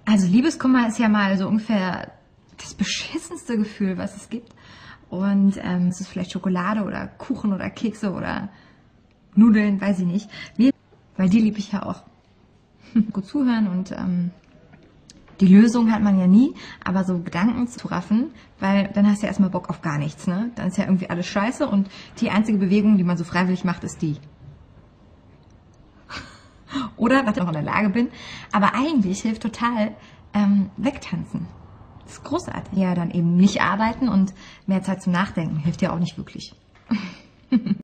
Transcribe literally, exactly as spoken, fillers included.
Also Liebeskummer ist ja mal so ungefähr das beschissenste Gefühl, was es gibt. Und ähm, es ist vielleicht Schokolade oder Kuchen oder Kekse oder Nudeln, weiß ich nicht. Wir, weil die liebe ich ja auch. Gut zuhören und ähm, die Lösung hat man ja nie, aber so Gedanken zu raffen, weil dann hast du ja erstmal Bock auf gar nichts, ne? Dann ist ja irgendwie alles scheiße und die einzige Bewegung, die man so freiwillig macht, ist die. Oder, was ich auch in der Lage bin, aber eigentlich hilft total ähm, wegtanzen. Das ist großartig. Ja, dann eben nicht arbeiten und mehr Zeit zum Nachdenken hilft ja auch nicht wirklich.